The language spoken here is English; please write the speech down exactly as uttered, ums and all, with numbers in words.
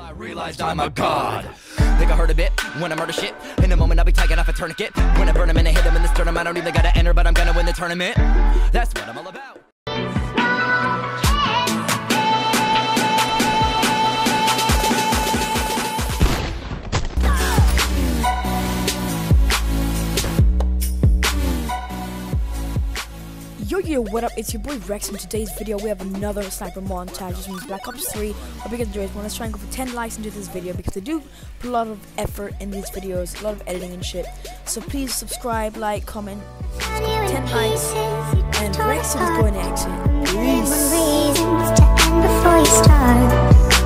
I realized I'm a god. Think I heard a bit when I murder shit. In a moment I'll be taking off a tourniquet. When I burn him and I hit him in the sternum, I don't even gotta enter, but I'm gonna win the tournament. That's what I'm all about. Yo yo, what up? It's your boy Rex. In today's video we have another sniper montage. This means Black Ops three. Hope you guys enjoy this one. Let's try and go for ten likes into this video because I do put a lot of effort in these videos, a lot of editing and shit. So please subscribe, like, comment, ten likes, and Rex is going to exit. Peace.